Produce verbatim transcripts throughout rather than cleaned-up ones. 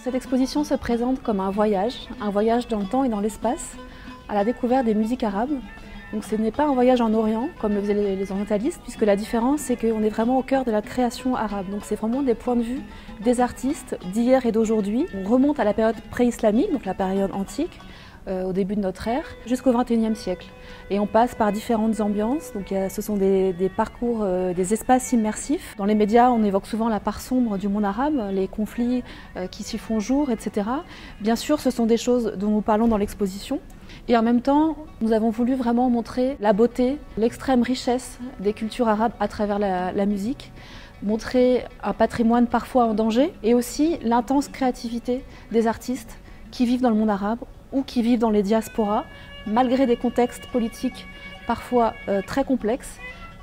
Cette exposition se présente comme un voyage, un voyage dans le temps et dans l'espace, à la découverte des musiques arabes. Donc ce n'est pas un voyage en Orient, comme le faisaient les, les orientalistes, puisque la différence, c'est qu'on est vraiment au cœur de la création arabe. Donc c'est vraiment des points de vue des artistes d'hier et d'aujourd'hui. On remonte à la période pré-islamique, donc la période antique, euh, au début de notre ère, jusqu'au vingt et unième siècle. Et on passe par différentes ambiances. Donc ce sont des, des parcours, euh, des espaces immersifs. Dans les médias, on évoque souvent la part sombre du monde arabe, les conflits euh, qui s'y font jour, et cetera. Bien sûr, ce sont des choses dont nous parlons dans l'exposition. Et en même temps, nous avons voulu vraiment montrer la beauté, l'extrême richesse des cultures arabes à travers la, la musique, montrer un patrimoine parfois en danger et aussi l'intense créativité des artistes qui vivent dans le monde arabe ou qui vivent dans les diasporas, malgré des contextes politiques parfois euh, très complexes.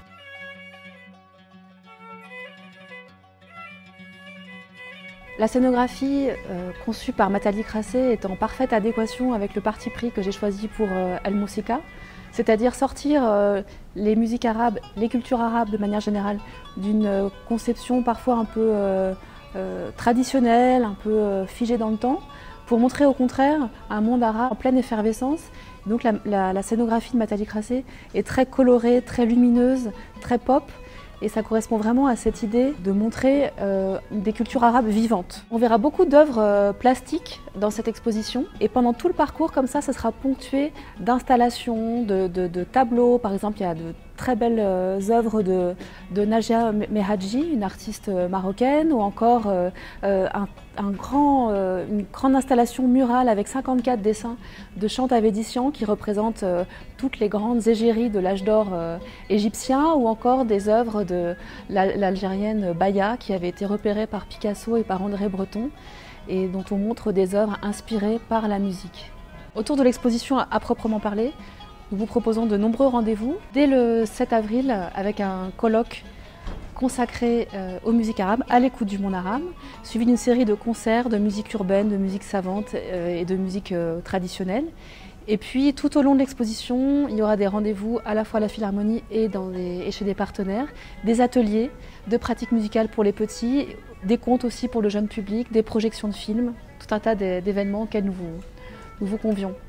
La scénographie euh, conçue par Matali Crassé est en parfaite adéquation avec le parti pris que j'ai choisi pour euh, El Moussika, c'est-à-dire sortir euh, les musiques arabes, les cultures arabes de manière générale, d'une euh, conception parfois un peu euh, euh, traditionnelle, un peu euh, figée dans le temps, pour montrer au contraire un monde arabe en pleine effervescence. Donc la, la, la scénographie de Matali Crassé est très colorée, très lumineuse, très pop. Et ça correspond vraiment à cette idée de montrer euh, des cultures arabes vivantes. On verra beaucoup d'œuvres euh, plastiques dans cette exposition et pendant tout le parcours comme ça, ça sera ponctué d'installations, de, de, de tableaux. Par exemple, il y a de très belles euh, œuvres de, de Najia Mehadji, une artiste marocaine, ou encore euh, un, un grand, euh, une grande installation murale avec cinquante-quatre dessins de chants védiciens qui représentent euh, toutes les grandes égéries de l'âge d'or euh, égyptien, ou encore des œuvres de l'Algérienne Baya qui avait été repérée par Picasso et par André Breton et dont on montre des œuvres inspirées par la musique. Autour de l'exposition à proprement parler, nous vous proposons de nombreux rendez-vous dès le sept avril avec un colloque consacré euh, aux musiques arabes, à l'écoute du monde arabe, suivi d'une série de concerts de musique urbaine, de musique savante euh, et de musique euh, traditionnelle. Et puis tout au long de l'exposition, il y aura des rendez-vous à la fois à la Philharmonie et, dans des, et chez des partenaires, des ateliers de pratique musicale pour les petits, des contes aussi pour le jeune public, des projections de films, tout un tas d'événements auxquels nous vous, nous vous convions.